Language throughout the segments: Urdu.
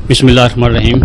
بسم اللہ الرحمن الرحیم.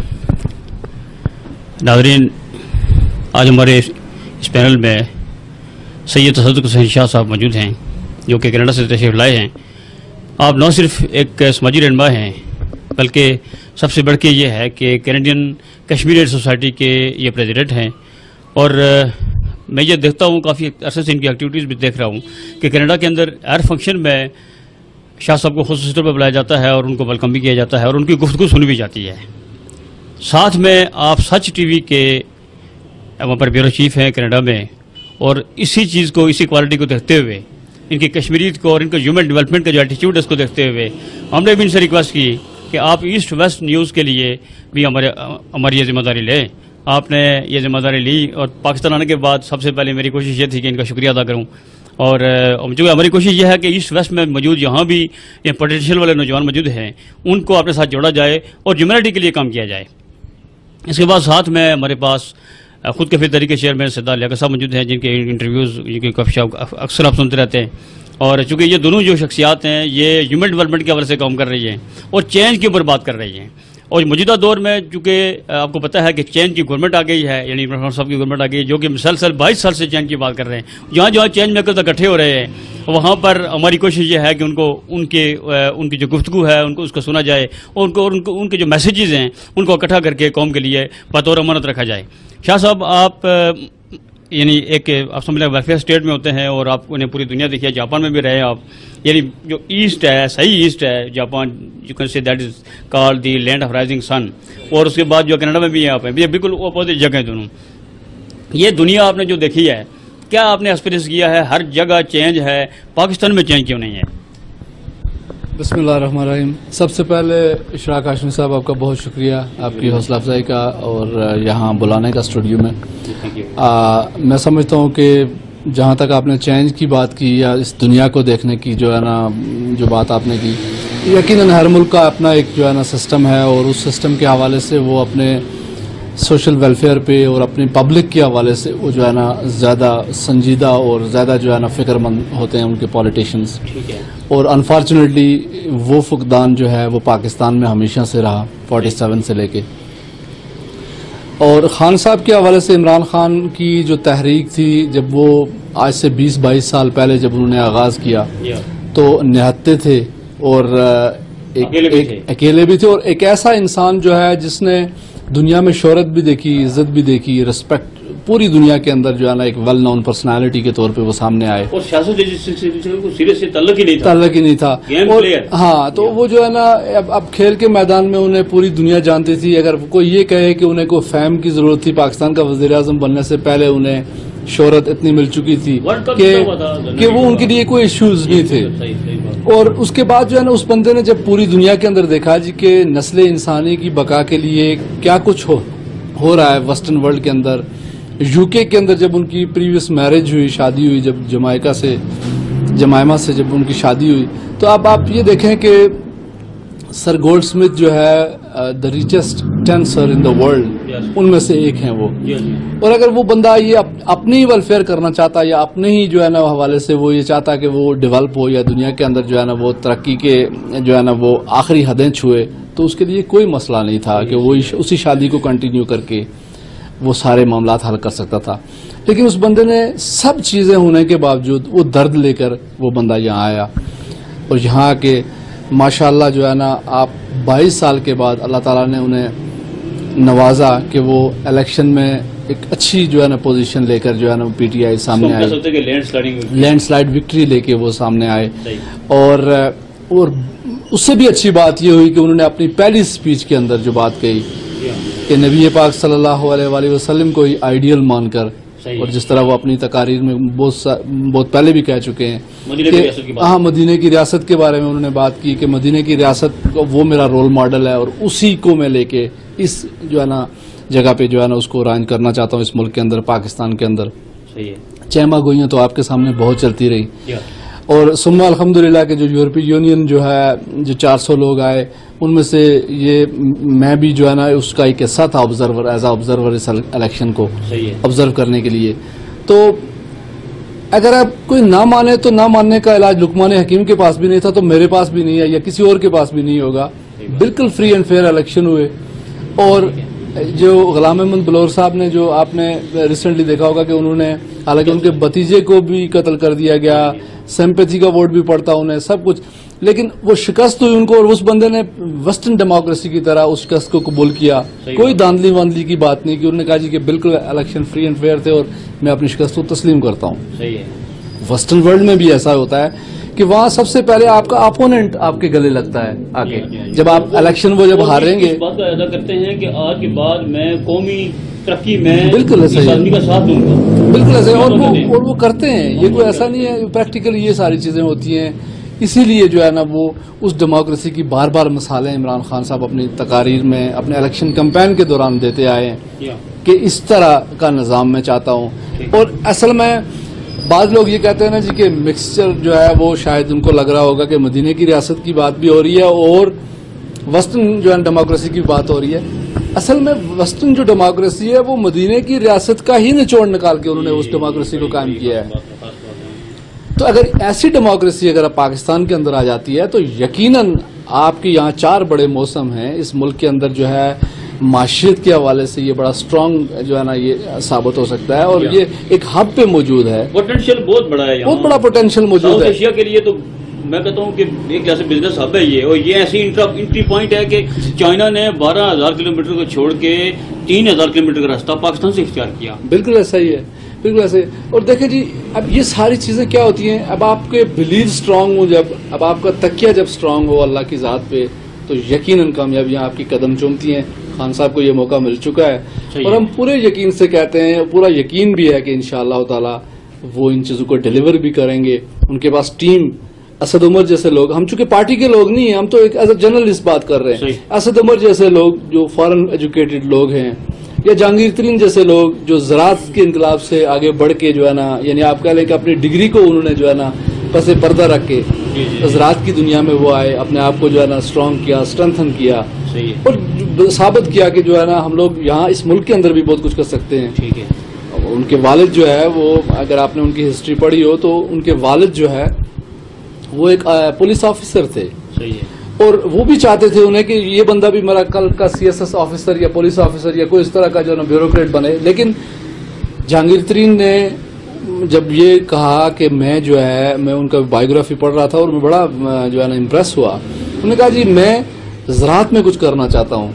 ناظرین، آج ہمارے اس پینل میں سید تصدق حسین شاہ صاحب موجود ہیں جو کہ کینیڈا سے تشریف لائے ہیں. آپ نہ صرف ایک سماجی رہنما ہیں بلکہ سب سے بڑھ کے یہ ہے کہ کینیڈین کشمیر سوسائٹی کے یہ پریزیڈنٹ ہیں. اور میں یہ دیکھتا ہوں، کافی عرصے سے ان کی ایکٹیویٹیز بھی دیکھ رہا ہوں کہ کینیڈا کے اندر ہر فنکشن میں شاہ صاحب کو خصوصی طور پر بلایا جاتا ہے اور ان کو ویلکم بھی کیا جاتا ہے اور ان کی گفتگو سنی بھی جاتی ہے. ساتھ میں آپ سچ ٹی وی کے وہاں پر بیورو چیف ہیں کینیڈا میں، اور اسی چیز کو، اسی کوالٹی کو دیکھتے ہوئے، ان کی کشمیریت کو اور ان کا ہیومن ڈیولپمنٹ کا جو ایٹیچیوڈ ہے اس کو دیکھتے ہوئے ہم نے بھی ان سے ریکویسٹ کی کہ آپ ایسٹ ویسٹ نیوز کے لیے بھی ہماری یہ ذمہ داری لیں. آپ نے یہ ذمہ داری لی اور پاکستان آنے کے بعد سب سے پہلے میری کوشش یہ تھی کہ ان کا شکریہ ادا کروں. اور جو ہماری کوشش یہ ہے کہ ایسٹ ویسٹ میں موجود یہاں بھی یہ پوٹینشیل والے نوجوان موجود ہیں ان کو اپنے ساتھ جوڑا جائے اور ہیومینٹی کے لیے کام کیا جائے. اس کے بعد ساتھ میں ہمارے پاس خود کفیل تحریک کے چیئرمین سردار لیاقت صاحب موجود ہیں جن کے انٹرویوز کافی اکثر آپ سنتے رہتے ہیں. اور چونکہ یہ دونوں جو شخصیات ہیں یہ ہیومن ڈیولپمنٹ کے حوالے سے کام کر رہی ہیں اور چینج کے اوپر بات کر رہی ہیں. اور موجودہ دور میں چونکہ آپ کو پتہ ہے کہ چینج کی گورنمنٹ آ گئی ہے، یعنی عمران خان صاحب کی گورنمنٹ آ گئی ہے جو کہ مسلسل 22 سال سے چینج کی بات کر رہے ہیں. جہاں جہاں چینج میکرز اکٹھے ہو رہے ہیں وہاں پر ہماری کوشش یہ ہے کہ ان کی جو گفتگو ہے ان کو اس کو سنا جائے اور ان کے جو میسیجز ہیں ان کو اکٹھا کر کے قوم کے لیے بطور امانت رکھا جائے. شاہ صاحب، آپ یعنی ایک آپ سمجھ لیں ویلفیئر اسٹیٹ میں ہوتے ہیں اور آپ نے پوری دنیا دیکھی ہے، جاپان میں بھی رہے آپ. یعنی جو ایسٹ ہے، صحیح ایسٹ ہے Japan, you can say that is call the land of rising sun. اور اس کے بعد جو کینیڈا میں بھی ہیں آپ ہیں، یہ بالکل اپوزٹ جگہ ہیں دونوں. یہ دنیا آپ نے جو دیکھی ہے، کیا آپ نے ایکسپیرینس کیا ہے؟ ہر جگہ چینج ہے، پاکستان میں چینج کیوں نہیں ہے؟ بسم اللہ الرحمن الرحیم. سب سے پہلے اشراق ہاشمی صاحب آپ کا بہت شکریہ آپ کی حوصلہ افزائی کا اور یہاں بلانے کا اسٹوڈیو میں. میں سمجھتا ہوں کہ جہاں تک آپ نے چینج کی بات کی یا اس دنیا کو دیکھنے کی جو ہے نا جو بات آپ نے کی، یقیناً ہر ملک کا اپنا ایک جو ہے نا سسٹم ہے اور اس سسٹم کے حوالے سے وہ اپنے سوشل ویلفیئر پہ اور اپنی پبلک کے حوالے سے وہ جو ہے نا زیادہ سنجیدہ اور زیادہ جو ہے نا فکر مند ہوتے ہیں ان کے پولیٹیشینز. اور انفارچونیٹلی وہ فقدان جو ہے وہ پاکستان میں ہمیشہ سے رہا 47 سے لے کے. اور خان صاحب کے حوالے سے عمران خان کی جو تحریک تھی جب وہ آج سے 20-22 سال پہلے جب انہوں نے آغاز کیا تو نہتے تھے اور اکیلے بھی تھے اور ایک ایسا انسان جو ہے جس نے دنیا میں شہرت بھی دیکھی، عزت بھی دیکھی، رسپیکٹ پوری دنیا کے اندر جو ہے نا ایک ویل نون پرسنالٹی کے طور پہ وہ سامنے آئے اور تعلق ہی نہیں تھا. ہاں، تو وہ جو ہے نا اب کھیل کے میدان میں انہیں پوری دنیا جانتی تھی. اگر کوئی یہ کہے کہ انہیں کوئی فیم کی ضرورت تھی، پاکستان کا وزیر اعظم بننے سے پہلے انہیں شہرت اتنی مل چکی تھی کہ وہ ان کے لیے کوئی ایشوز نہیں تھے. اور اس کے بعد جو ہے نا اس بندے نے جب پوری دنیا کے اندر دیکھا جی کہ نسل انسانی کی بقا کے لیے کیا کچھ ہو رہا ہے ویسٹرن ورلڈ کے اندر. یو کے اندر جب ان کی پریویس میرج ہوئی، شادی ہوئی، جب جمائمہ سے جب ان کی شادی ہوئی، تو اب آپ یہ دیکھیں کہ سر گولڈ سمتھ جو ہے the richest 10 sir in the world in میں سے ایک ہیں وہ. اور اگر وہ بندہ یہ اپنی ہی ویلفیئر کرنا چاہتا یا اپنے ہی جو ہے نا حوالے سے وہ یہ چاہتا کہ وہ ڈیولپ ہو یا دنیا کے اندر جو ہے نا وہ ترقی کے جو ہے نا وہ آخری حدیں چھوئے، تو اس کے لیے کوئی مسئلہ نہیں تھا کہ وہ اسی شادی کو کنٹینیو کر کے وہ سارے معاملات حل کر سکتا تھا. لیکن اس بندے نے سب چیزیں ہونے کے باوجود وہ درد لے کر وہ بندہ یہاں آیا اور یہاں کے ماشاءاللہ جو ہے نا آپ 22 سال کے بعد اللہ تعالیٰ نے انہیں نوازا کہ وہ الیکشن میں ایک اچھی جو ہے نا پوزیشن لے کر جو ہے نا پی ٹی آئی سامنے آئے، لینڈ سلائڈ وکٹری لے کے وہ سامنے آئے. اور اس سے بھی اچھی بات یہ ہوئی کہ انہوں نے اپنی پہلی سپیچ کے اندر جو بات کہی کہ نبی پاک صلی اللہ علیہ وآلہ وسلم کو آئیڈیل مان کر، اور جس طرح وہ اپنی تقاریر میں بہت پہلے بھی کہہ چکے ہیں ہاں مدینہ کی ریاست کے بارے میں انہوں نے بات کی کہ مدینہ کی ریاست وہ میرا رول ماڈل ہے اور اسی کو میں لے کے اس جو ہے نا جگہ پہ جو ہے نا اس کو رائج کرنا چاہتا ہوں اس ملک کے اندر، پاکستان کے اندر. چہما گوئیاں تو آپ کے سامنے بہت چلتی رہی اور ثم الحمدللہ کہ جو یورپی یونین جو ہے جو 400 لوگ آئے ان میں سے یہ میں بھی جو ہے نا اس کا ایک حصہ تھا آبزرور، ایز اے آبزرور اس الیکشن کو آبزرو کرنے کے لیے. تو اگر آپ کوئی نہ مانے تو نہ ماننے کا علاج لقمان حکیم کے پاس بھی نہیں تھا تو میرے پاس بھی نہیں ہے یا کسی اور کے پاس بھی نہیں ہوگا. بالکل فری اینڈ فیئر الیکشن ہوئے. اور جو غلام احمد بلور صاحب نے, جو آپ نے ریسنٹلی دیکھا ہوگا کہ انہوں نے, حالانکہ ان کے بھتیجے کو بھی قتل کر دیا گیا, سمپیتھی کا ووٹ بھی پڑتا انہیں, سب کچھ, لیکن وہ شکست ہوئی ان کو, اور اس بندے نے ویسٹرن ڈیموکریسی کی طرح اس شکست کو قبول کیا. کوئی داندلی واندلی کی بات نہیں کی, انہوں نے کہا جی کہ بالکل الیکشن فری اینڈ فیئر تھے اور میں اپنی شکست کو تسلیم کرتا ہوں. ویسٹرن ورلڈ میں بھی ایسا ہوتا ہے کہ وہاں سب سے پہلے آپ کا اپوننٹ آپ کے گلے لگتا ہے آگے, جب آپ الیکشن وہ جب ہاریں گے. اس بات کا ادا کرتے ہیں کہ آج کے بعد میں قومی ترقی میں بالکل ایسا آدمی کا ساتھ دوں گا, بالکل ایسا, اور وہ کرتے ہیں. یہ کوئی ایسا نہیں ہے, پریکٹیکلی یہ ساری چیزیں ہوتی ہیں. اسی لیے جو ہے نا وہ اس ڈیموکریسی کی بار بار مثالیں عمران خان صاحب اپنی تقاریر میں, اپنے الیکشن کمپین کے دوران دیتے آئے ہیں کہ اس طرح کا نظام میں چاہتا ہوں. اور اصل میں بعض لوگ یہ کہتے ہیں نا جی کہ مکسچر جو ہے وہ شاید ان کو لگ رہا ہوگا کہ مدینے کی ریاست کی بات بھی ہو رہی ہے اور ویسٹرن جو ہے ڈیموکریسی کی بات ہو رہی ہے. اصل میں ویسٹرن جو ڈیموکریسی ہے وہ مدینے کی ریاست کا ہی نچوڑ نکال کے انہوں نے اس ڈیموکریسی کو قائم کیا ہے. تو اگر ایسی ڈیموکریسی اگر پاکستان کے اندر آ جاتی ہے تو یقیناً آپ کے یہاں 4 بڑے موسم ہیں. اس ملک کے اندر جو ہے معاشیت کے حوالے سے یہ بڑا اسٹرانگ جو ہے نا یہ ثابت ہو سکتا ہے, اور یہ ایک ہب پہ موجود ہے. پوٹینشیل بہت بڑا ہے, بہت بڑا پوٹینشیل موجود ہے ایشیا کے لیے. تو میں کہتا ہوں کہ ایک جیسے بزنس ہب ہے یہ, اور یہ ایسی انٹری پوائنٹ ہے کہ چائنا نے 12,000 کلومیٹر کو چھوڑ کے 3,000 کلومیٹر کا راستہ پاکستان سے اختیار کیا. بالکل ایسا ہی ہے, بالکل ایسے. اور دیکھیں جی اب یہ ساری چیزیں کیا ہوتی ہیں, اب آپ کے بلیو اسٹرانگ ہو, جب اب آپ کا تکیہ جب اسٹرانگ ہو اللہ کی ذات پہ, تو یقیناً کامیابیاں آپ کی قدم چومتی ہیں. خان صاحب کو یہ موقع مل چکا ہے, اور ہم پورے یقین سے کہتے ہیں, پورا یقین بھی ہے کہ انشاءاللہ تعالی وہ ان چیزوں کو ڈیلیور بھی کریں گے. ان کے پاس ٹیم, اسد عمر جیسے لوگ, ہم چونکہ پارٹی کے لوگ نہیں ہیں, ہم تو ایک ایز اے جرنلسٹ بات کر رہے ہیں. اسد عمر جیسے لوگ جو فارن ایجوکیٹڈ لوگ ہیں, یا جہانگیر ترین جیسے لوگ جو زراعت کے انقلاب سے آگے بڑھ کے جو ہے نا, یعنی آپ کہہ لیں کہ اپنی ڈگری کو انہوں نے جو ہے نا پس پردہ رکھ کے زراعت کی دنیا میں وہ آئے, اپنے آپ کو جو ہے نا اسٹرانگ کیا, اسٹرینتھن کیا, اور ثابت کیا کہ جو ہے نا ہم لوگ یہاں اس ملک کے اندر بھی بہت کچھ کر سکتے ہیں. ٹھیک ہے. ان کے والد جو ہے وہ, اگر آپ نے ان کی ہسٹری پڑھی ہو تو ان کے والد جو ہے وہ ایک پولیس آفیسر تھے. صحیح ہے. اور وہ بھی چاہتے تھے انہیں کہ یہ بندہ بھی میرا کل کا CSS آفیسر یا پولیس آفیسر یا کوئی اس طرح کا جو ہے نا بیوروکریٹ بنے. لیکن جہانگیر ترین نے جب یہ کہا کہ میں جو ہے, میں ان کا بایوگرافی پڑھ رہا تھا اور میں بڑا جو ہے نا امپریس ہوا, انہوں نے کہا جی میں زراعت میں کچھ کرنا چاہتا ہوں,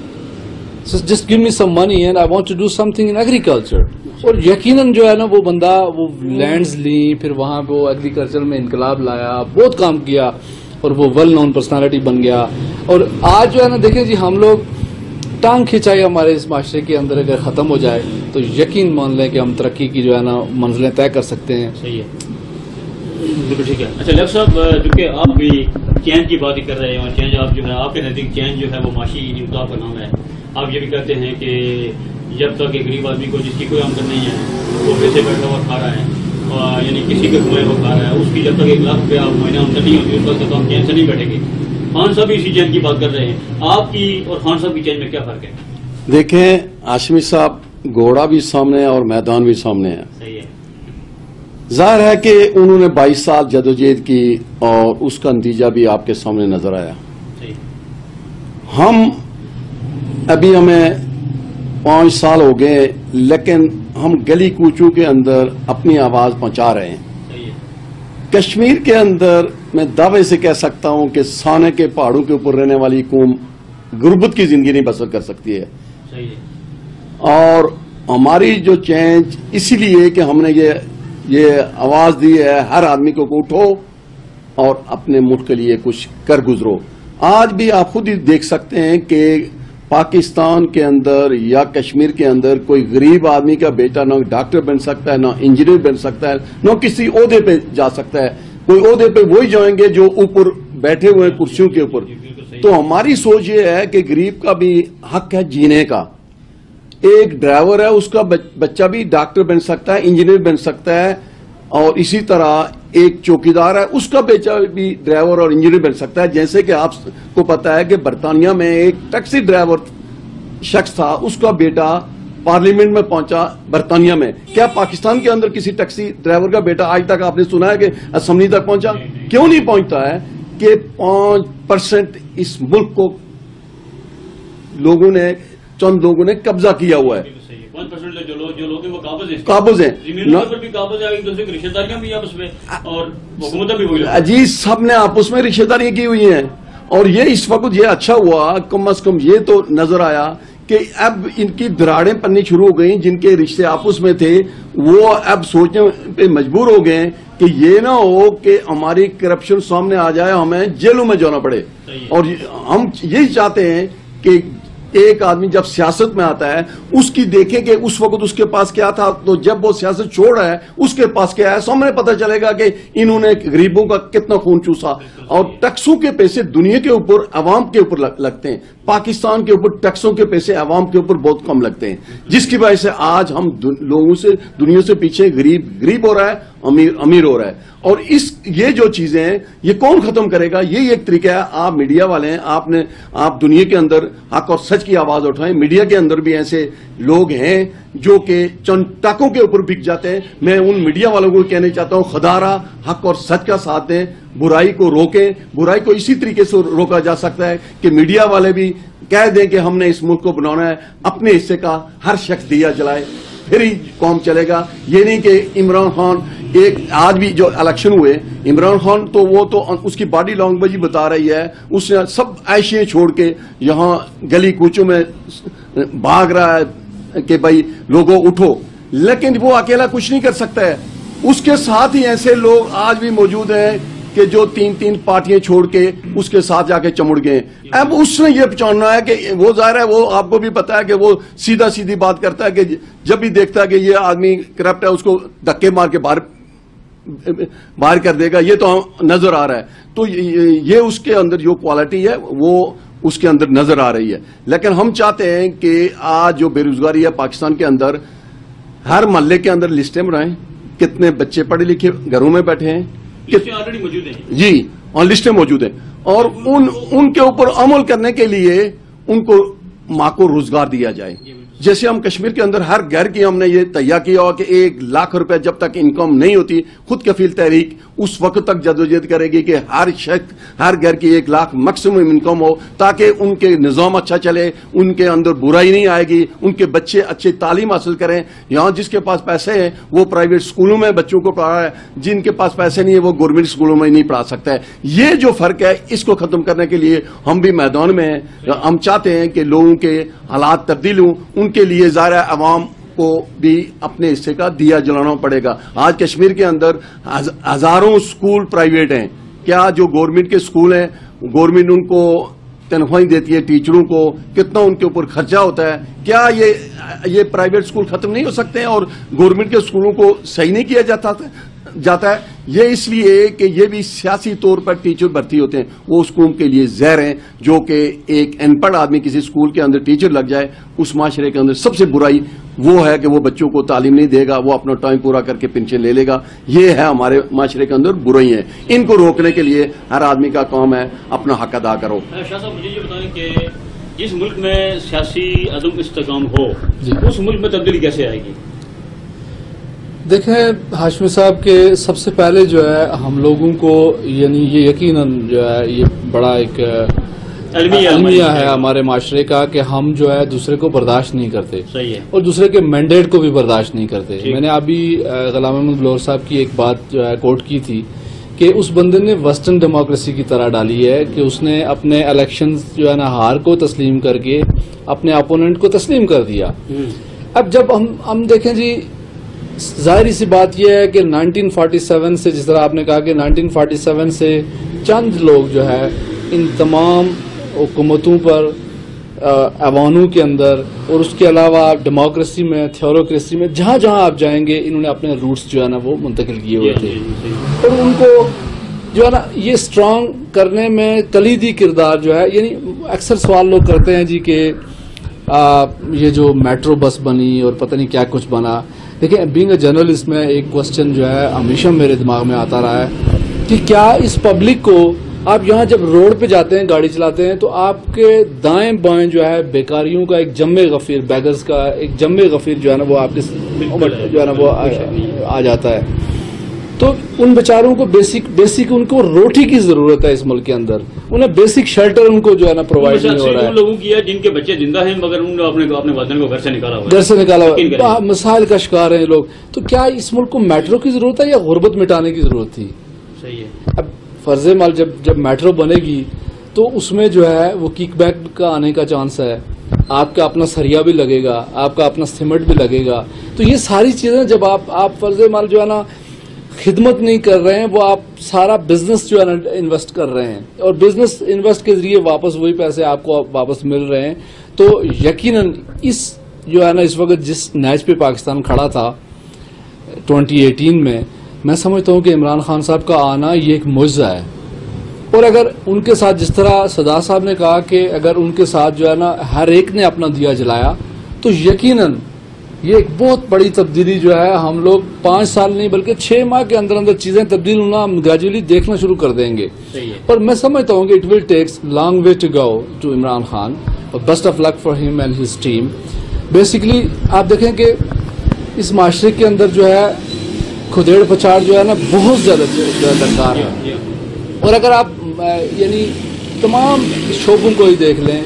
just give me some money and I want to do something in agriculture. اور یقیناً جو ہے نا وہ بندہ وہ لینڈز لی, پھر وہاں پہ وہ ایگریکلچر میں انقلاب لایا, بہت کام کیا, اور وہ ویل نون پرسنالٹی بن گیا. اور آج جو ہے نا دیکھیں جی ہم لوگ ٹانگ کھینچائی ہمارے اس معاشرے کے اندر اگر ختم ہو جائے تو یقین مان لیں کہ ہم ترقی کی جو ہے نا منزلیں طے کر سکتے ہیں. صحیح ہے, بالکل ٹھیک ہے. اچھا لیاقت صاحب, چونکہ آپ بھی چینج کی بات ہی کر رہے ہیں, اور چینج آپ جو ہے آپ کے نزدیک چینج جو ہے وہ معاشی انقلاب کا نام ہے. آپ یہ بھی کہتے ہیں کہ جب تک ایک غریب آدمی کو جس کی کوئی آمدن نہیں ہے وہ پیسے بیٹھا ہوا کھا رہا ہے, یعنی کسی کے کمائے وہ کھا رہا ہے, اس کی جب تک 1 لاکھ روپیہ مہینہ آمدن نہیں ہوتی اس وقت تو ہم چین سے نہیں بیٹھیں گے. خان صاحب اسی چین کی بات کر رہے ہیں, آپ کی اور خان صاحب کی چین میں کیا فرق ہے؟ دیکھیں ہاشمی صاحب, گھوڑا بھی سامنے ہے اور میدان بھی سامنے ہے. صحیح ہے. ظاہر ہے کہ انہوں نے 22 سال جدوجہد کی اور اس کا نتیجہ بھی آپ کے سامنے نظر آیا. ہم ابھی ہمیں 5 سال ہو گئے, لیکن ہم گلی کوچوں کے اندر اپنی آواز پہنچا رہے ہیں. کشمیر کے اندر میں دعوے سے کہہ سکتا ہوں کہ سانے کے پہاڑوں کے اوپر رہنے والی قوم غربت کی زندگی نہیں بسر کر سکتی ہے. اور ہماری جو چینج اسی لیے کہ ہم نے یہ آواز دی ہے ہر آدمی کو کہ اٹھو اور اپنے ملک کے لیے کچھ کر گزرو. آج بھی آپ خود ہی دیکھ سکتے ہیں کہ پاکستان کے اندر یا کشمیر کے اندر کوئی غریب آدمی کا بیٹا نہ ڈاکٹر بن سکتا ہے, نہ انجینئر بن سکتا ہے, نہ کسی عہدے پہ جا سکتا ہے. کوئی عہدے پہ وہی جائیں گے جو اوپر بیٹھے ہوئے ہیں کرسیوں کے اوپر. تو ہماری سوچ یہ ہے کہ غریب کا بھی حق ہے جینے کا. ایک ڈرائیور ہے, اس کا بچہ بھی ڈاکٹر بن سکتا ہے, انجینئر بن سکتا ہے, اور اسی طرح ایک چوکیدار ہے, اس کا بیٹا بھی ڈرائیور اور انجینئر بن سکتا ہے. جیسے کہ آپ کو پتا ہے کہ برطانیہ میں ایک ٹیکسی ڈرائیور شخص تھا, اس کا بیٹا پارلیمنٹ میں پہنچا برطانیہ میں. کیا پاکستان کے اندر کسی ٹیکسی ڈرائیور کا بیٹا آج تک آپ نے سنا ہے کہ اسمبلی تک پہنچا؟ کیوں نہیں پہنچتا ہے؟ کہ 5% اس ملک کو چند لوگوں نے قبضہ کیا ہوا ہے. 5% جو لوگ ہیں وہ قابض ہیں, زمینوں پر بھی قابض ہے, ایک دوسرے کی رشتہ داریاں بھی آپس میں, اور حکومتیں بھی ہوئی جی, سب نے آپس میں رشتہ داریاں کی ہوئی ہیں. اور یہ اس وقت یہ اچھا ہوا, کم از کم یہ تو نظر آیا کہ اب ان کی دراڑیں پڑنی شروع ہو گئیں. جن کے رشتے آپس میں تھے وہ اب سوچنے پہ مجبور ہو گئے کہ یہ نہ ہو کہ ہماری کرپشن سامنے آ جائے, ہمیں جیلوں میں جانا پڑے. اور ہم یہی چاہتے ہیں کہ ایک آدمی جب سیاست میں آتا ہے اس کی دیکھے کہ اس وقت اس کے پاس کیا تھا, تو جب وہ سیاست چھوڑ رہا ہے اس کے پاس کیا ہے, سامنے پتہ چلے گا کہ انہوں نے غریبوں کا کتنا خون چوسا. اور ٹیکسوں کے پیسے دنیا کے اوپر عوام کے اوپر لگتے ہیں, پاکستان کے اوپر ٹیکسوں کے پیسے عوام کے اوپر بہت کم لگتے ہیں, جس کی وجہ سے آج ہم لوگوں سے, دنیا سے پیچھے, غریب ہو رہا ہے, امیر ہو رہا ہے. اور یہ جو چیزیں ہیں یہ کون ختم کرے گا؟ یہی ایک طریقہ ہے. آپ میڈیا والے ہیں, آپ دنیا کے اندر حق اور سچ کی آواز اٹھائیں. میڈیا کے اندر بھی ایسے لوگ ہیں جو کہ چند ٹاکوں کے اوپر بک جاتے ہیں. میں ان میڈیا والوں کو کہنا چاہتا ہوں, خدا را حق اور سچ کا ساتھ دیں, برائی کو روکیں. برائی کو اسی طریقے سے روکا جا سکتا ہے کہ میڈیا والے بھی کہہ دیں کہ ہم نے اس ملک کو بنانا ہے, اپنے حصے کا ہر شخص دیا جلائے, پھر ہی قوم چلے گا. یہ نہیں کہ عمران خان, ایک آج بھی جو الیکشن ہوئے, عمران خان تو وہ تو اس کی باڈی لینگویج بتا رہی ہے, اس نے سب عائشیں چھوڑ کے یہاں گلی کوچوں میں بھاگ رہا ہے کہ بھائی لوگوں اٹھو, لیکن وہ اکیلا کچھ نہیں کر سکتا ہے. اس کے ساتھ ہی ایسے لوگ آج بھی موجود ہیں کہ جو 3 پارٹیاں چھوڑ کے اس کے ساتھ جا کے چمڑ گئے. اب اس نے یہ پہچاننا ہے کہ وہ ظاہر ہے, وہ آپ کو بھی پتا ہے کہ وہ سیدھی بات کرتا ہے کہ جب بھی دیکھتا ہے کہ یہ آدمی کرپٹ ہے اس کو دھکے مار کے باہر کر دے گا. یہ تو نظر آ رہا ہے. تو یہ اس کے اندر جو کوالٹی ہے وہ اس کے اندر نظر آ رہی ہے. لیکن ہم چاہتے ہیں کہ آج جو بے روزگاری ہے پاکستان کے اندر, ہر محلے کے اندر لسٹیں بنائیں, کتنے بچے پڑھے لکھے گھروں میں بیٹھے ہیں, آلریڈی موجود ہیں جی, اور لسٹیں موجود ہیں, اور ان کے اوپر عمل کرنے کے لیے ان کو ماں کو روزگار دیا جائے. جیسے ہم کشمیر کے اندر ہر گھر کی ہم نے یہ تیار کیا ہوا کہ 1 لاکھ روپے جب تک انکم نہیں ہوتی, خود کفیل تحریک اس وقت تک جدوجہد کرے گی کہ ہر شخص, ہر گھر کی 1 لاکھ میکسیمم انکم ہو, تاکہ ان کے نظام اچھا چلے, ان کے اندر برائی نہیں آئے گی, ان کے بچے اچھی تعلیم حاصل کریں. یہاں جس کے پاس پیسے ہیں وہ پرائیویٹ اسکولوں میں بچوں کو پڑھا رہا ہے, جن کے پاس پیسے نہیں ہے وہ گورنمنٹ اسکولوں میں نہیں پڑھا سکتا ہے. یہ جو فرق ہے اس کو ختم کرنے کے لیے ہم بھی میدان میں ہیں. ہم چاہتے ہیں کہ لوگوں کے حالات تبدیل ہوں, ان کے لیے ظاہر عوام کو بھی اپنے حصے کا دیا جلانا پڑے گا. آج کشمیر کے اندر ہزاروں اسکول پرائیویٹ ہیں. کیا جو گورنمنٹ کے اسکول ہیں, گورنمنٹ ان کو تنخواہیں دیتی ہے, ٹیچروں کو کتنا ان کے اوپر خرچہ ہوتا ہے, کیا یہ پرائیویٹ اسکول ختم نہیں ہو سکتے ہیں اور گورنمنٹ کے اسکولوں کو صحیح نہیں کیا جاتا ہے؟ یہ اس لیے کہ یہ بھی سیاسی طور پر ٹیچر بھرتی ہوتے ہیں, وہ اس قوم کے لیے زہر ہیں. جو کہ ایک ان پڑھ آدمی کسی اسکول کے اندر ٹیچر لگ جائے, اس معاشرے کے اندر سب سے برائی وہ ہے کہ وہ بچوں کو تعلیم نہیں دے گا, وہ اپنا ٹائم پورا کر کے پینشن لے لے گا. یہ ہے ہمارے معاشرے کے اندر برائی ہیں. ان کو روکنے کے لیے ہر آدمی کا کام ہے اپنا حق ادا کرو. شاہ صاحب مجھے یہ بتائیں کہ جس ملک میں سیاسی عدم استحکام ہو اس ملک میں تبدیلی کیسے آئے گی؟ دیکھیں ہاشمی صاحب کے سب سے پہلے جو ہے ہم لوگوں کو یعنی یہ یقیناً جو ہے یہ بڑا ایک المیہ ہے ہمارے معاشرے کا کہ ہم جو ہے دوسرے کو برداشت نہیں کرتے اور دوسرے کے مینڈیٹ کو بھی برداشت نہیں کرتے. میں نے ابھی غلام احمد بلور صاحب کی ایک بات جو ہے کوٹ کی تھی کہ اس بندے نے ویسٹرن ڈیموکریسی کی طرح ڈالی ہے کہ اس نے اپنے الیکشنز جو ہے نا ہار کو تسلیم کر کے اپنے اپوننٹ کو تسلیم کر دیا. اب جب ہم دیکھیں جی, ظاہری سی بات یہ ہے کہ 1947 سے, جس طرح آپ نے کہا کہ 1947 سے چند لوگ جو ہے ان تمام حکومتوں پر, ایوانوں کے اندر اور اس کے علاوہ آپ ڈیموکریسی میں, تھیوروکریسی میں, جہاں جہاں آپ جائیں گے انہوں نے اپنے روٹس جو ہے نا وہ منتقل کیے ہوئے تھے. اور ان کو جو ہے نا یہ اسٹرانگ کرنے میں کلیدی کردار جو ہے, یعنی اکثر سوال لوگ کرتے ہیں جی کہ یہ جو میٹرو بس بنی اور پتہ نہیں کیا کچھ بنا. دیکھیں بینگ اے جرنلسٹ میں ایک کوسچن جو ہے ہمیشہ میرے دماغ میں آتا رہا ہے کہ کیا اس پبلک کو آپ یہاں جب روڈ پہ جاتے ہیں, گاڑی چلاتے ہیں, تو آپ کے دائیں بائیں جو ہے بیکاریوں کا ایک جم غفیر, بیگرز کا ایک جم غفیر جو ہے نا وہ آپ کے جو ہے نا وہ آ جاتا ہے. تو ان بیچاروں کو بیسک ان کو روٹی کی ضرورت ہے اس ملک کے اندر, انہیں بیسک شیلٹر ان کو جو ہے نا پرووائڈ نہیں ہو رہا ہے. ان لوگوں کی ہے جن کے بچے زندہ ہیں مگر انہوں نے اپنے والدین کو گھر سے نکالا ہوا, مسائل کا شکار ہیں لوگ. تو کیا اس ملک کو میٹرو کی ضرورت ہے یا غربت مٹانے کی ضرورت تھی؟ صحیح ہے. اب فرض مال جب میٹرو بنے گی تو اس میں جو ہے وہ کک بیک کا آنے کا چانس ہے, آپ کا اپنا سریا بھی لگے گا, آپ کا اپنا سیمنٹ بھی لگے گا. تو یہ ساری چیزیں جب آپ فرض مال جو ہے نا خدمت نہیں کر رہے ہیں, وہ آپ سارا بزنس جو ہے نا انویسٹ کر رہے ہیں, اور بزنس انویسٹ کے ذریعے واپس وہی پیسے آپ کو واپس مل رہے ہیں. تو یقیناً اس جو ہے نا اس وقت جس نیچ پہ پاکستان کھڑا تھا 2018 میں سمجھتا ہوں کہ عمران خان صاحب کا آنا یہ ایک معجزہ ہے. اور اگر ان کے ساتھ جس طرح سردار صاحب نے کہا کہ اگر ان کے ساتھ جو ہے نا ہر ایک نے اپنا دیا جلایا, تو یقیناً یہ ایک بہت بڑی تبدیلی جو ہے ہم لوگ 5 سال نہیں بلکہ 6 ماہ کے اندر چیزیں تبدیل ہونا ہم گریجولی دیکھنا شروع کر دیں گے. اور میں سمجھتا ہوں کہ it will takes long way to go to Imran Khan, اور best of luck for him and his team. Basically آپ دیکھیں کہ اس معاشرے کے اندر جو ہے کھدیڑ پچاڑ جو ہے نا بہت زیادہ درکار ہے. اور اگر آپ یعنی تمام شعبوں کو ہی دیکھ لیں,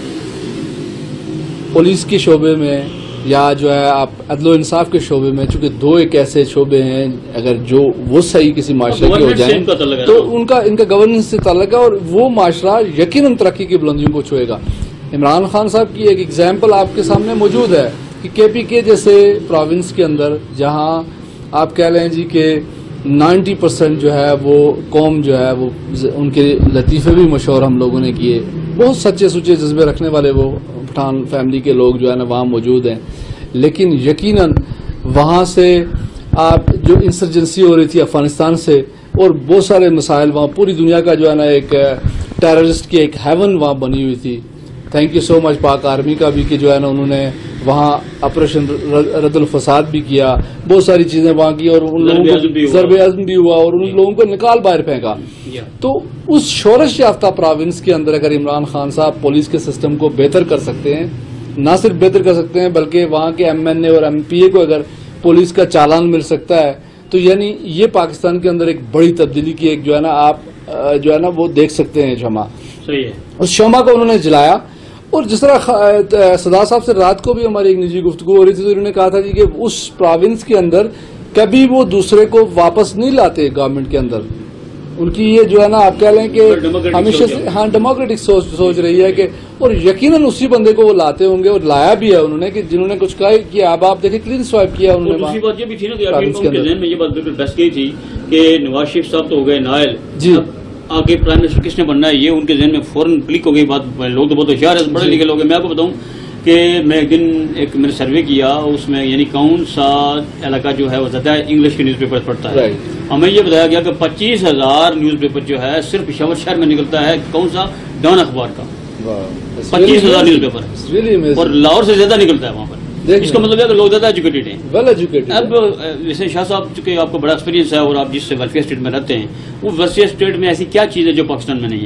پولیس کے شعبے میں یا جو ہے آپ عدل و انصاف کے شعبے میں, چونکہ 2 ایک ایسے شعبے ہیں اگر جو وہ صحیح کسی معاشرے کے ہو جائیں تو ان کا گورننس سے تعلق ہے, اور وہ معاشرہ یقیناً ترقی کی بلندیوں کو چھوئے گا. عمران خان صاحب کی ایک ایگزامپل آپ کے سامنے موجود ہے کہ KPK جیسے پروونس کے اندر جہاں آپ کہہ لیں جی کہ 90% جو ہے وہ قوم جو ہے وہ ان کے لطیفے بھی مشہور ہم لوگوں نے کیے, بہت سچے سچے جذبے رکھنے والے وہ پٹھان فیملی کے لوگ جو ہے نا وہاں موجود ہیں. لیکن یقیناً وہاں سے آپ جو انسرجنسی ہو رہی تھی افغانستان سے, اور بہت سارے مسائل وہاں, پوری دنیا کا جو ہے نا ایک ٹیررسٹ کی ایک ہیون وہاں بنی ہوئی تھی. تھینک یو سو مچ پاک آرمی کا بھی کہ جو ہے نا انہوں نے وہاں آپریشن رد الفساد بھی کیا, بہت ساری چیزیں وہاں کی, اور ان لوگوں کو ضرب عزم بھی ہوا اور ان لوگوں کو نکال باہر پھینکا. تو اس شورش یافتہ پروونس کے اندر اگر عمران خان صاحب پولیس کے سسٹم کو بہتر کر سکتے ہیں, نہ صرف بہتر کر سکتے ہیں بلکہ وہاں کے MNA اور MPA کو اگر پولیس کا چالان مل سکتا ہے, تو یعنی یہ پاکستان کے اندر ایک بڑی تبدیلی کی ایک جو ہے نا آپ جو ہے نا وہ دیکھ سکتے ہیں شمع. اس شمع کو انہوں نے جلایا. اور جس طرح سردار صاحب سے رات کو بھی ہماری ایک نجی گفتگو ہو رہی تھی, تو انہوں نے کہا تھا کہ اس پروونس کے اندر کبھی وہ دوسرے کو واپس نہیں لاتے گورنمنٹ کے اندر. ان کی یہ جو ہے نا آپ کہہ لیں کہ ہمیشہ سے ڈیموکریٹک سوچ رہی ہے کہ, اور یقیناً اسی بندے کو وہ لاتے ہوں گے, اور لایا بھی ہے انہوں نے کہ جنہوں نے کچھ کیا. اب آپ دیکھیں کلین سوائپ کیا انہوں نے. دوسری بات یہ بھی تھی نا کہ ان کے ذہن میں یہ بات بالکل بیسٹ کی تھی کہ نواز شریف صاحب تو ہو گئے نائل, جی آگے پرائم منسٹر کس نے بننا ہے, یہ ان کے ذہن میں فوراً کلک ہو گئی بات. لوگ تو بہت ہوشیار ہیں, پڑھے لکھے لوگ ہیں. میں آپ کو بتاؤں کہ میں ایک دن میں نے سروے کیا, اس میں یعنی کون سا علاقہ جو ہے وہ زیادہ انگلش کے نیوز پیپر پڑھتا ہے. ہمیں یہ بتایا گیا کہ 25,000 نیوز پیپر جو ہے صرف پشاور شہر میں نکلتا ہے. کون سا ڈان اخبار کا 25,000 نیوز پیپر, اور لاہور سے زیادہ نکلتا ہے وہاں پر. اس کا مطلب ہے کہ لوگ زیادہ ایجوکیٹڈ ہیں, ویل ایجوکیٹڈ. اب ویسے شاہ صاحب چونکہ آپ کو بڑا ایکسپیرینس ہے اور آپ جس سے ویلفیئر اسٹیٹ میں رہتے ہیں, وہ ویلفیئر اسٹیٹ میں ایسی کیا چیز ہے جو پاکستان میں نہیں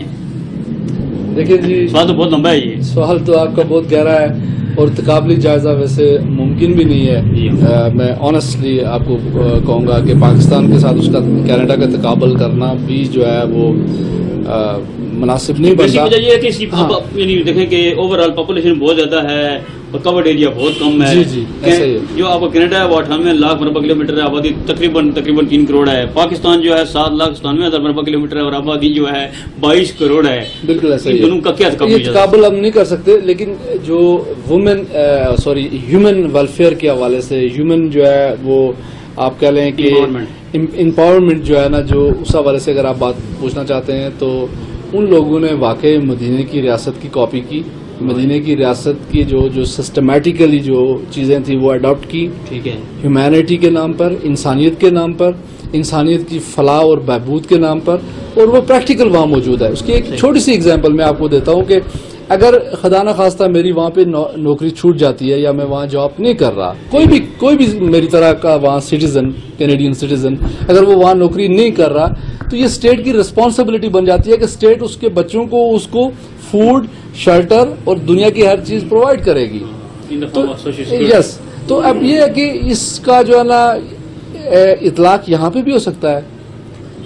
ہے؟ دیکھیں جی, سوال تو بہت لمبا ہے. یہ سوال تو آپ کا بہت گہرا ہے اور تقابلی جائزہ ویسے ممکن بھی نہیں ہے. میں آنیسٹلی آپ کو کہوں گا کہ پاکستان کے ساتھ اس کا کینیڈا کا تقابل کرنا بھی جو ہے وہ مناسب نہیں بنتا. وجہ یہ ہے کہ یعنی دیکھیں کہ اوور آل پاپولیشن بہت زیادہ ہے اور کورڈ ایریا بہت کم ہے. جی جی ایسا ہی ہے. جو آپ کو کینیڈا ہے وہ 98 لاکھ مربع کلومیٹر ہے, آبادی تقریباً 3 کروڑ ہے. پاکستان جو ہے 7,97,000 مربع کلومیٹر ہے اور آبادی جو ہے 22 کروڑ ہے. بالکل ایسا ہی ہے. دونوں کا کیا تقابل ہم نہیں کر سکتے, لیکن جو ہیومن ویلفیئر کے حوالے سے ہیومن جو ہے وہ آپ کہہ لیں کہ امپاورمنٹ جو ہے نا, جو اس حوالے سے اگر آپ بات پوچھنا چاہتے ہیں تو ان لوگوں نے واقعی مدینے کی ریاست کی کاپی کی. مدینے کی ریاست کی جو سسٹمیٹیکلی جو چیزیں تھیں وہ اڈاپٹ کی. ٹھیک ہے. ہیومینٹی کے نام پر, انسانیت کے نام پر, انسانیت کی فلاح اور بہبود کے نام پر, اور وہ پریکٹیکل وہاں موجود ہے. اس کی ایک چھوٹی سی اگزامپل میں آپ کو دیتا ہوں کہ اگر خدا نخواستہ میری وہاں پہ نوکری چھوٹ جاتی ہے یا میں وہاں جاب نہیں کر رہا, کوئی بھی میری طرح کا وہاں سٹیزن, کینیڈین سٹیزن, اگر وہ وہاں نوکری نہیں کر رہا, تو یہ اسٹیٹ کی ریسپانسبلٹی بن جاتی ہے کہ اسٹیٹ اس کے بچوں کو اس کو فوڈ, شیلٹر اور دنیا کی ہر چیز پرووائڈ کرے گی. یس. تو اب یہ ہے کہ اس کا جو ہے نا اطلاق یہاں پہ بھی ہو سکتا ہے.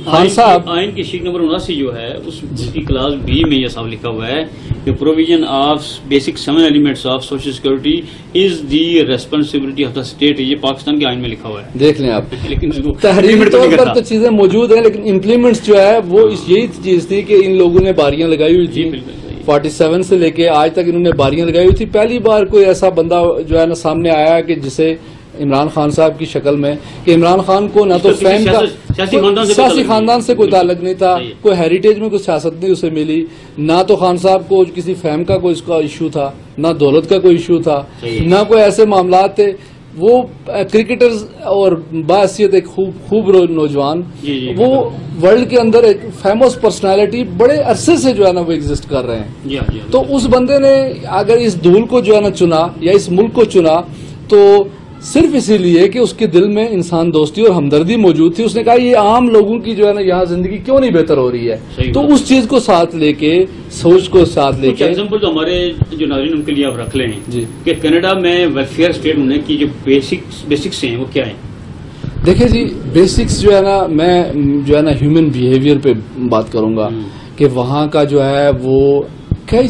خان صاحب آئین کی شیٹ نمبر 79 جو ہے اس کی کلاس بی میں یہ صاحب لکھا ہوا ہے کہ provision of basic 7 elements of social security is the responsibility of the state. یہ پاکستان کے آئین میں لکھا ہوا ہے. دیکھ لیں آپ, لیکن تحریری طور پر تو چیزیں موجود ہیں لیکن امپلیمنٹس جو ہے وہ یہی چیز تھی کہ ان لوگوں نے باریاں لگائی ہوئی تھی. 47 سے لے کے آج تک انہوں نے باریاں لگائی ہوئی تھی. پہلی بار کوئی ایسا بندہ جو ہے نا سامنے آیا کہ جسے عمران خان صاحب کی شکل میں, کہ عمران خان کو نہ تو فیم کا سیاسی خاندان سے کوئی تعلق نہیں تھا, کوئی ہیریٹیج میں کوئی سیاست نہیں اسے ملی, نہ تو خان صاحب کو کسی فیم کا کوئی اس کا ایشو تھا, نہ دولت کا کوئی ایشو تھا, نہ کوئی ایسے معاملات تھے. وہ کرکٹرز اور باحثیت ایک خوب نوجوان, وہ ورلڈ کے اندر ایک فیمس پرسنالٹی بڑے عرصے سے جو ہے نا وہ ایگزسٹ کر رہے ہیں. تو اس بندے نے اگر اس دھول کو جو ہے نا چنا یا اس ملک کو چنا تو صرف اسی لیے کہ اس کے دل میں انسان دوستی اور ہمدردی موجود تھی. اس نے کہا یہ عام لوگوں کی جو ہے نا یہاں زندگی کیوں نہیں بہتر ہو رہی ہے, تو اس چیز کو ساتھ لے کے, سوچ کو ساتھ لے کے. ایگزامپل تو ہمارے جو ناظرین ان کے لیے آپ رکھ لیں جی کہ کینیڈا میں ویلفیئر اسٹیٹ ہونے کی جو بیسکس ہیں وہ کیا ہیں. دیکھیں جی, بیسکس جو ہے نا, میں جو ہے نا ہیومن بیہیویئر پہ بات کروں گا کہ وہاں کا جو ہے وہ کئی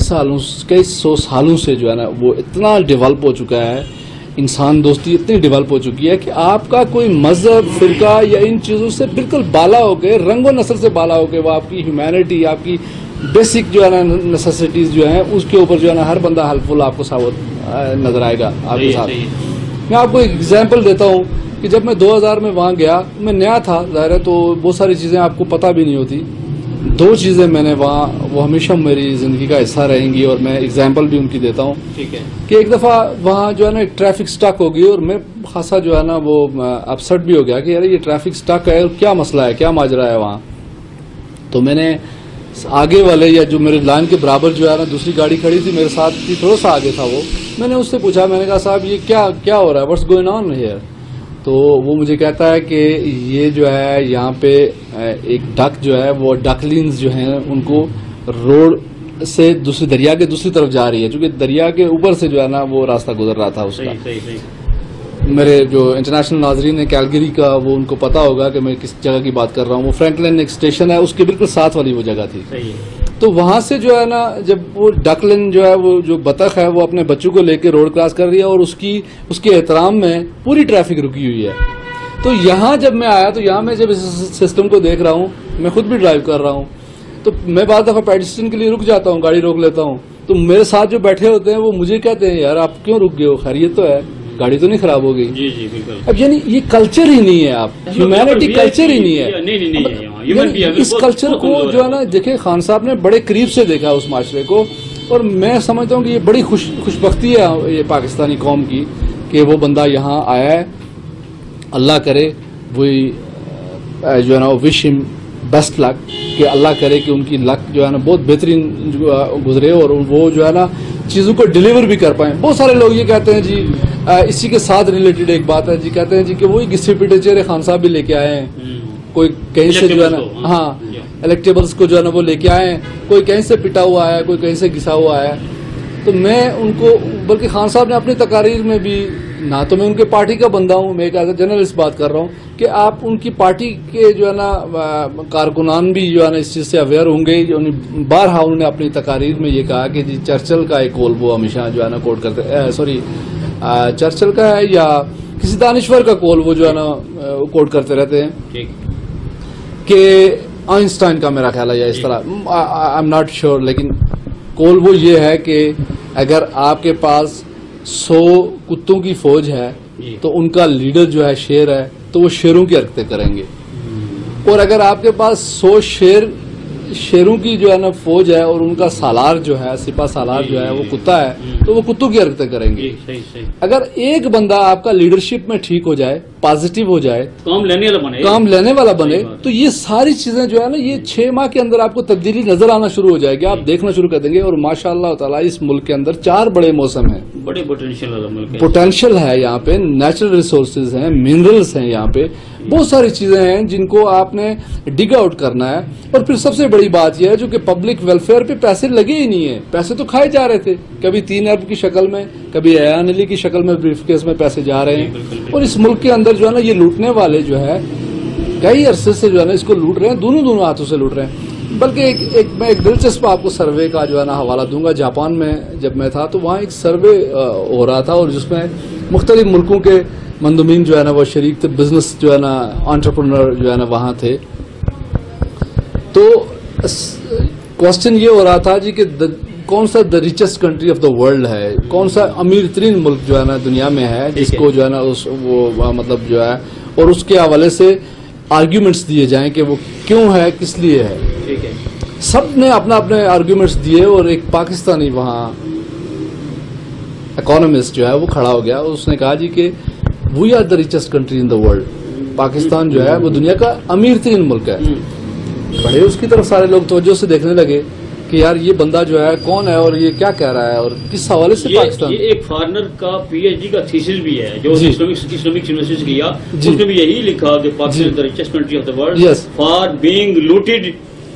سو سالوں سے جو ہے نا وہ اتنا ڈیولپ ہو چکا ہے, انسان دوستی اتنی ڈیولپ ہو چکی ہے کہ آپ کا کوئی مذہب, فرقہ یا ان چیزوں سے بالکل بالا ہو کے, رنگ و نسل سے بالا ہو کے, وہ آپ کی ہیومینٹی, آپ کی بیسک جو ہے نا نیسیسٹیز جو ہیں اس کے اوپر جو ہے نا ہر بندہ ہیلپ فل آپ کو ثابت نظر آئے گا آپ کے ساتھ. میں آپ کو ایک ایگزامپل دیتا ہوں کہ جب میں 2000 میں وہاں گیا, میں نیا تھا ظاہر ہے, تو بہت ساری چیزیں آپ کو پتہ بھی نہیں ہوتی. 2 چیزیں میں نے وہاں, وہ ہمیشہ میری زندگی کا حصہ رہیں گی اور میں ایگزامپل بھی ان کی دیتا ہوں. کہ ایک دفعہ وہاں جو ہے نا ایک ٹریفک سٹک ہو گئی اور میں خاصا جو ہے نا وہ اپسٹ بھی ہو گیا کہ یار یہ ٹریفک سٹک ہے, کیا مسئلہ ہے, کیا ماجرا ہے وہاں. تو میں نے آگے والے یا جو میرے لائن کے برابر جو ہے نا دوسری گاڑی کھڑی تھی میرے ساتھ تھی, تھوڑا سا آگے تھا وہ, میں نے اس سے پوچھا, میں نے کہا صاحب یہ کیا ہو رہا ہے, واٹس گوئنگ آن ہیئر. تو وہ مجھے کہتا ہے کہ یہ جو ہے یہاں پہ ایک ڈک جو ہے وہ ڈکلینز جو ہیں ان کو روڈ سے دوسری دریا کے دوسری طرف جا رہی ہے, چونکہ دریا کے اوپر سے جو ہے نا وہ راستہ گزر رہا تھا اس کا. میرے جو انٹرنیشنل ناظرین ہیں کیلگری کا, وہ ان کو پتا ہوگا کہ میں کس جگہ کی بات کر رہا ہوں. وہ فرینکلن ایک اسٹیشن ہے, اس کے بالکل ساتھ والی وہ جگہ تھی. تو وہاں سے جو ہے نا جب وہ ڈکلن جو ہے وہ جو بطخ ہے وہ اپنے بچوں کو لے کے روڈ کراس کر رہی ہے اور اس کے احترام میں پوری ٹریفک رکی ہوئی ہے. تو یہاں جب میں آیا تو یہاں میں جب اس سسٹم کو دیکھ رہا ہوں, میں خود بھی ڈرائیو کر رہا ہوں, تو میں بعض دفعہ پیڈسٹرین کے لیے رک جاتا ہوں, گاڑی روک لیتا ہوں. تو میرے ساتھ جو بیٹھے ہوتے ہیں وہ مجھے کہتے ہیں یار آپ کیوں رک گئے ہو, خیریت تو ہے, گاڑی تو نہیں خراب ہو گئی. جی جی بالکل. اب یعنی یہ کلچر ہی نہیں ہے, آپ ہیومینٹی کلچر ہی نہیں ہے. اس کلچر کو جو ہے نا دیکھیں خان صاحب نے بڑے قریب سے دیکھا اس معاشرے کو, اور میں سمجھتا ہوں کہ یہ بڑی خوش بختی ہے یہ پاکستانی قوم کی کہ وہ بندہ یہاں آیا ہے. اللہ کرے وہی جو ہے نا وش ہم بیسٹ لک, کہ اللہ کرے کہ ان کی لک جو ہے نا بہت بہترین گزرے اور وہ جو ہے نا چیزوں کو ڈیلیور بھی کر پائیں. بہت سارے لوگ یہ کہتے ہیں جی, اسی کے ساتھ ریلیٹڈ ایک بات ہے جی, کہتے ہیں جی کہ وہی گسے پیٹے چہرے خان صاحب بھی لے کے آئے ہیں, کوئی کہیں سے جو ہے نا ہاں الیکٹیبلس کو جو ہے نا وہ لے کے آئے ہیں, کوئی کہیں سے پٹا ہوا ہے, کوئی کہیں سے گھسا ہوا ہے. تو میں ان کو, بلکہ خان صاحب نے اپنی تقاریر میں بھی, نہ تو میں ان کے پارٹی کا بندہ ہوں, میں ایک ایز اے جرنلسٹ بات کر رہا ہوں کہ آپ ان کی پارٹی کے جو ہے نا کارکنان بھی جو ہے نا اس چیز سے اویئر ہوں گے. بارہا انہوں نے اپنی تقاریر میں یہ کہا کہ جی چرچل کا ایک قول وہ ہمیشہ جو ہے نا کوٹ کرتے, سوری چرچل کا ہے یا کسی دانشور کا قول وہ جو ہے نا کوٹ کرتے رہتے ہیں کہ آئنسٹائن کا میرا خیال ہے یا اس طرح, آئی ایم ناٹ شیور, لیکن قول وہ یہ ہے کہ اگر آپ کے پاس 100 کتوں کی فوج ہے تو ان کا لیڈر جو ہے شیر ہے تو وہ شیروں کی حرکتیں کریں گے, اور اگر آپ کے پاس 100 شیروں کی جو ہے نا فوج ہے اور ان کا سالار جو ہے, سپاہ سالار جو ہے وہ کتا ہے تو وہ کتوں کی حرکتیں کریں گے. اگر ایک بندہ آپ کا لیڈرشپ میں ٹھیک ہو جائے, پازیٹیو ہو جائے, کام لینے والا بنے, تو یہ ساری چیزیں جو ہے نا یہ 6 ماہ کے اندر آپ کو تبدیلی نظر آنا شروع ہو جائے گی, آپ دیکھنا شروع کر دیں گے. اور ماشاء اللہ تعالیٰ اس ملک کے اندر 4 بڑے موسم ہیں, بڑے پوٹینشیل ہے یہاں پہ, نیچرل ریسورسز ہیں, منرلز ہیں, یہاں پہ بہت ساری چیزیں ہیں جن کو آپ نے ڈگ آؤٹ کرنا ہے. اور پھر سب سے بڑی بات یہ ہے جو کہ پبلک ویلفیئر پہ پیسے لگے ہی نہیں ہیں, پیسے تو کھائے جا رہے تھے, کبھی 3 ارب کی شکل میں, کبھی ایان علی کی شکل میں بریف کیس میں پیسے جا رہے ہیں. اور اس ملک کے اندر جو ہے نا یہ لوٹنے والے جو ہے کئی عرصے سے جو ہے نا اس کو لوٹ رہے ہیں، دونوں ہاتھوں سے لوٹ رہے ہیں. بلکہ میں ایک دلچسپ آپ کو سروے کا جو ہے نا حوالہ دوں گا. جاپان میں جب میں تھا تو وہاں ایک سروے ہو رہا تھا اور جس میں مختلف ملکوں کے مندوبین جو ہے نا وہ شریک تھے، بزنس جو ہے نا انٹرپرنر جو ہے نا وہاں تھے. تو کوشچن یہ ہو رہا تھا جی کہ کون سا the richest country of the world ہے، کون سا امیر ترین ملک جو ہے نا دنیا میں ہے جس کو جو ہے نا وہ مطلب جو ہے، اور اس کے حوالے سے آرگیومنٹس دیے جائیں کہ وہ کیوں ہے، کس لیے ہے. سب نے اپنا اپنے آرگیومنٹس دیے اور ایک پاکستانی وہاں اکانومسٹ جو ہے وہ کھڑا ہو گیا اور اس نے کہا جی کہ we are the richest country in the world. Pakistan جو ہے وہ دنیا کا امیر ترین ملک ہے. بڑے اس کی طرف سارے لوگ توجہ سے دیکھنے لگے کہ یار یہ بندہ جو ہے کون ہے اور یہ کیا کہہ رہا ہے اور کس حوالے سے پاکستان. یہ ایک فارنر کا پی ایچ ڈی کا تھیسس بھی ہے جو اسلامک یونیورسٹی سے کیا. اس نے بھی یہی لکھا کہ Pakistan the richest country of the world for being looted.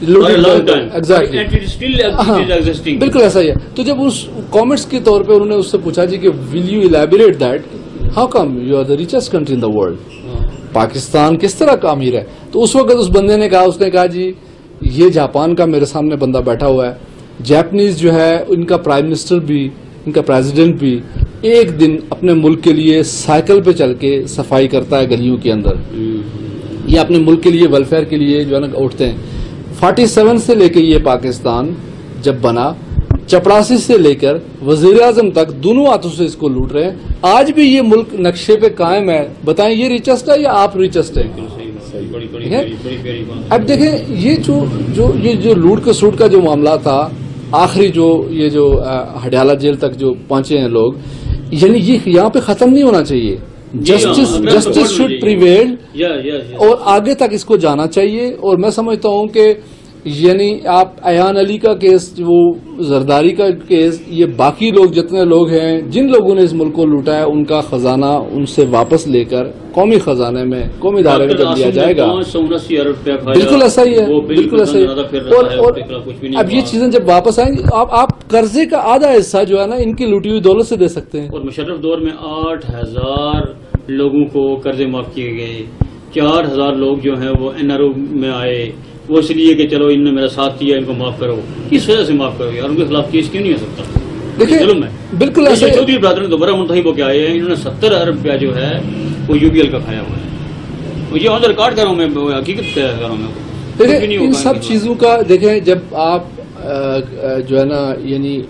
بالکل ایسا ہی ہے. تو جب اس کامنٹس کے طور پہ انہوں نے اس سے پوچھا جی کہ will you elaborate that how come you are the richest country in the world, Pakistan کس طرح کا امیر ہے. تو اس وقت اس بندے نے کہا جی یہ جاپان کا میرے سامنے بندہ بیٹھا ہوا ہے، جاپنیز جو ہے ان کا پرائم منسٹر بھی، ان کا پریزیڈنٹ بھی ایک دن اپنے ملک کے لیے سائیکل پہ چل کے صفائی کرتا ہے گلیوں کے اندر، یا اپنے ملک کے لیے ویلفیئر کے لیے جو ہے نا اٹھتے ہیں. 47 سے لے کے یہ پاکستان جب بنا، چپڑاسی سے لے کر وزیر اعظم تک دونوں ہاتھوں سے اس کو لوٹ رہے ہیں. آج بھی یہ ملک نقشے پہ قائم ہے. بتائیں یہ ریچسٹ ہے یا آپ ریچسٹ ہیں؟ اب دیکھیں یہ جو لوٹ کا سوٹ کا جو معاملہ تھا، آخری یہ جو ہڈیالہ جیل تک جو پہنچے ہیں لوگ، یعنی یہ یہاں پہ ختم نہیں ہونا چاہیے. جسٹس شوڈ پریویل اور آگے تک اس کو جانا چاہیے. اور میں سمجھتا ہوں کہ یعنی آپ ایان علی کا کیس، وہ زرداری کا کیس، یہ باقی لوگ جتنے لوگ ہیں جن لوگوں نے اس ملک کو لوٹا ہے ان کا خزانہ ان سے واپس لے کر قومی خزانے میں، قومی ادارے میں جب دیا جائے گا. بالکل ایسا ہی ہے، بالکل ایسا ہی ہے. اور اب یہ چیزیں جب واپس آئیں گی آپ قرضے کا آدھا حصہ جو ہے نا ان کی لوٹی ہوئی دولت سے دے سکتے ہیں. اور مشرف دور میں 8000 لوگوں کو قرضے معاف کیے گئے. 4000 لوگ جو ہیں وہ این آر او میں آئے، وہ اس لیے کہ چلو انہوں نے میرا ساتھ دیا، ان کو معاف کرو. کس وجہ سے معاف کرو یار؟ ان کے خلاف کیس کیوں نہیں ہو سکتا؟ دیکھیں بالکل ایسا چودھری برادر نے دوبارہ منتخب ہو کے آئے ہیں، انہوں نے 70 ارب روپیہ جو ہے وہ یو پی ایل کا کھایا ہوا ہے. یہ آن ریکارڈ کر رہا ہوں میں، حقیقت کر رہا ہوں میں. دیکھیں ان سب چیزوں کا، دیکھیں جب آپ جو ہے نا یعنی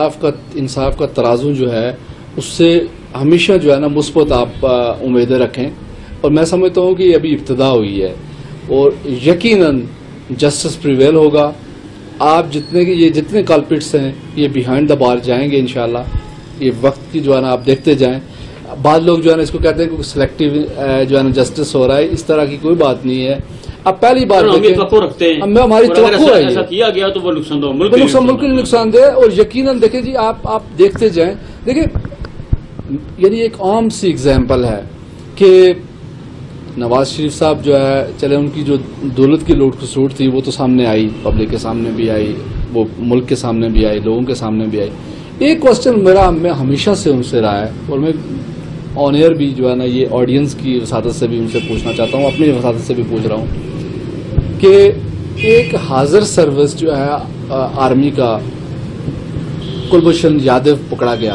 انصاف کا ترازو جو ہے اس سے ہمیشہ جو ہے نا مثبت آپ امیدیں رکھیں. اور میں سمجھتا ہوں کہ یہ ابھی ابتدا ہوئی ہے اور یقیناً جسٹس پریویل ہوگا. آپ جتنے کلپٹس ہیں یہ بیہائنڈ دا بار جائیں گے انشاءاللہ. یہ وقت کی جو ہے نا آپ دیکھتے جائیں. بعض لوگ جو ہے نا اس کو کہتے ہیں کہ سلیکٹیو جو ہے نا جسٹس ہو رہا ہے، اس طرح کی کوئی بات نہیں ہے. اب پہلی بات ہماری توقع ہے ایسا کیا گیا تو وہ نقصان دہ ملک کے لیے نقصان دہ. اور یقیناً دیکھیں جی آپ دیکھتے جائیں. دیکھیں یعنی ایک عام سی اگزامپل ہے کہ نواز شریف صاحب جو ہے، چلے ان کی جو دولت کی لوٹ کھسوٹ تھی وہ تو سامنے آئی، پبلک کے سامنے بھی آئی، وہ ملک کے سامنے بھی آئی، لوگوں کے سامنے بھی آئی. ایک کوشچن میں ہمیشہ سے ان سے رہا ہے اور میں آن ایئر بھی جو ہے نا یہ آڈینس کی وساطت سے بھی ان سے پوچھنا چاہتا ہوں، اپنی وساطت سے بھی پوچھ رہا ہوں کہ ایک حاضر سروس جو ہے آرمی کا کلبھوشن یادو پکڑا گیا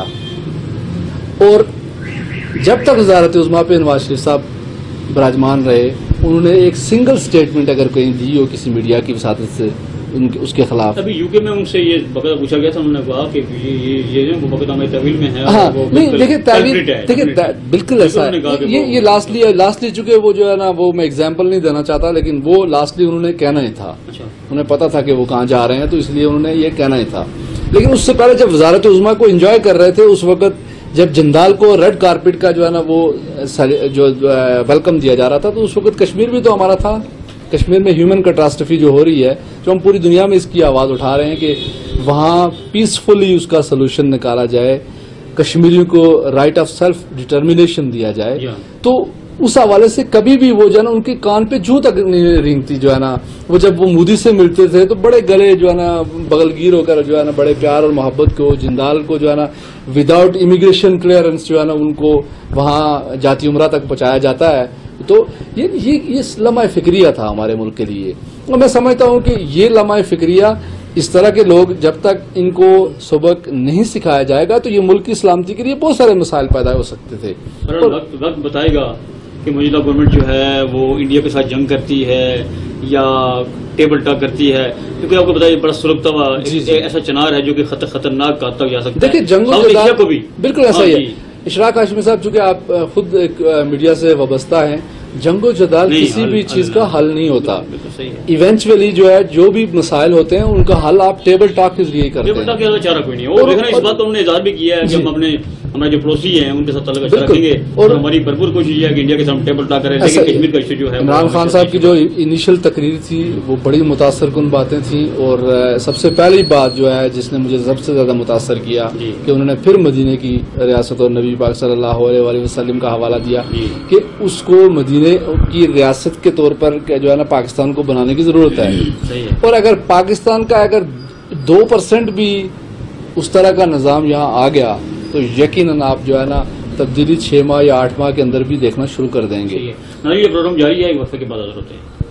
اور جب تک وزارت عظمیٰ پہ نواز شریف صاحب براجمان رہے انہوں نے ایک سنگل سٹیٹمنٹ اگر کہیں دی ہو کسی میڈیا کی وساطت سے اس کے خلاف. ابھی یو کے میں ان سے یہ بقدہ پوچھا گیا تھا، انہوں نے کہا کہ یہ مقدمہ تحویل میں ہے. ہاں نہیں دیکھیں تحویل، دیکھیں بالکل ایسا ہے. یہ لاسٹلی چونکہ وہ جو ہے نا وہ میں ایگزامپل نہیں دینا چاہتا لیکن وہ لاسٹلی انہوں نے کہنا ہی تھا. انہیں پتا تھا کہ وہ کہاں جا رہے ہیں تو اس لیے انہوں نے یہ کہنا ہی تھا. لیکن اس سے پہلے جب وزارت عظمیٰ کو انجوائے کر رہے تھے اس وقت جب جندال کو ریڈ کارپیٹ کا جو ہے نا وہ جو ویلکم دیا جا رہا تھا تو اس وقت کشمیر بھی تو ہمارا تھا. کشمیر میں ہیومن کیٹاسٹرفی جو ہو رہی ہے، جو ہم پوری دنیا میں اس کی آواز اٹھا رہے ہیں کہ وہاں پیسفلی اس کا سلوشن نکالا جائے، کشمیریوں کو رائٹ آف سیلف ڈٹرمنیشن دیا جائے. تو اس حوالے سے کبھی بھی وہ جو ہے نا ان کے کان پہ جوں تک نہیں رینگتی. جو ہے نا وہ جب وہ مودی سے ملتے تھے تو بڑے گلے جو ہے نا بغلگیر ہو کر جو ہے نا بڑے پیار اور محبت کو جندال کو جو ہے نا وداؤٹ امیگریشن کلیئرنس جو ہے نا ان کو وہاں جاتی عمرہ تک پہنچایا جاتا ہے. تو یہ لمحہ فکریہ تھا ہمارے ملک کے لیے، اور میں سمجھتا ہوں کہ یہ لمحہ فکریہ اس طرح کے لوگ جب تک ان کو سبق نہیں سکھایا جائے گا تو یہ ملک کی سلامتی کے لیے بہت سارے مسائل پیدا ہو سکتے تھے. وقت بتائے گا کہ موجودہ گورنمنٹ جو ہے وہ انڈیا کے ساتھ جنگ کرتی ہے یا ٹیبل ٹاک کرتی ہے، کیونکہ آپ کو بتائیے بڑا سلگتا ہوا ایسا چنار ہے جو کہ خطرناک قاتل جا سکتا ہے. دیکھیں جنگ و جدال کو بھی بالکل ایسا ہی ہے. اشراق ہاشمی صاحب چونکہ آپ خود ایک میڈیا سے وابستہ ہیں، جنگ و جدال کسی بھی چیز کا حل نہیں ہوتا. ایونچولی جو ہے جو بھی مسائل ہوتے ہیں ان کا حل آپ ٹیبل ٹاک کے ذریعے کرتے ہیں. ٹیبل ٹاک کے چارہ کوئی نہیں. اور اس بات کو ہم نے اظہار بھی کیا ہے کہ ہم اپنے ہمارے جو پڑوسی ہیں ان کے ساتھ تعلق اچھا رکھیں گے اور ہماری بھرپور کوشش ہے کہ انڈیا کے ساتھ ٹیبل ٹاک کریں. لیکن کشمیر کا ایشو جو ہے عمران خان صاحب کی جو انیشل تقریر تھی وہ بڑی متاثر کن باتیں تھیں، اور سب سے پہلی بات جو ہے جس نے مجھے سب سے زیادہ متاثر کیا کہ انہوں نے پھر مدینے کی ریاست اور نبی پاک صلی اللہ علیہ وسلم کا حوالہ دیا کہ اس کو مدینے کی ریاست کے طور پر جو ہے نا پاکستان کو بنانے کی ضرورت ہے. اور اگر پاکستان کا اگر 2% بھی اس طرح کا نظام یہاں آ گیا تو یقیناً آپ جو ہے نا تبدیلی 6 ماہ یا 8 ماہ کے اندر بھی دیکھنا شروع کر دیں گے. یہ پروگرام جاری ہے، ایک وقفے کے بعد حاضر ہوتے ہیں.